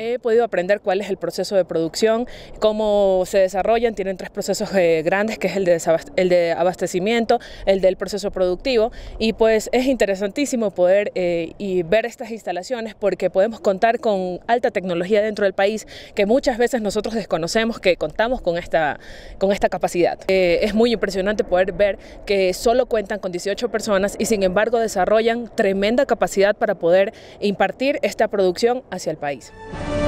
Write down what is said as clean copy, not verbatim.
He podido aprender cuál es el proceso de producción, cómo se desarrollan. Tienen tres procesos grandes, que es el de abastecimiento, el del proceso productivo, y pues es interesantísimo poder y ver estas instalaciones, porque podemos contar con alta tecnología dentro del país, que muchas veces nosotros desconocemos que contamos con esta capacidad. Es muy impresionante poder ver que solo cuentan con 18 personas y sin embargo desarrollan tremenda capacidad para poder impartir esta producción hacia el país.